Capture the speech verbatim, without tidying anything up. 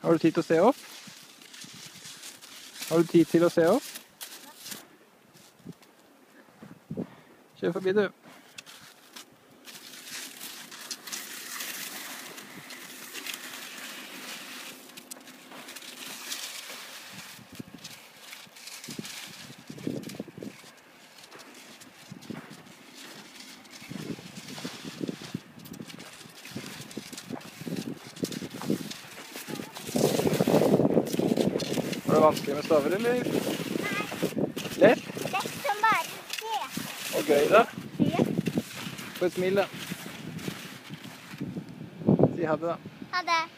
Har du tid til å se opp? Har du tid til å se opp? Kjør forbi, du. Var det vanskelig med staver, eller? Lett? Lett som bare se. Og gøy, da. Ja. Få et smil, da. Si ha det, da. Ha det.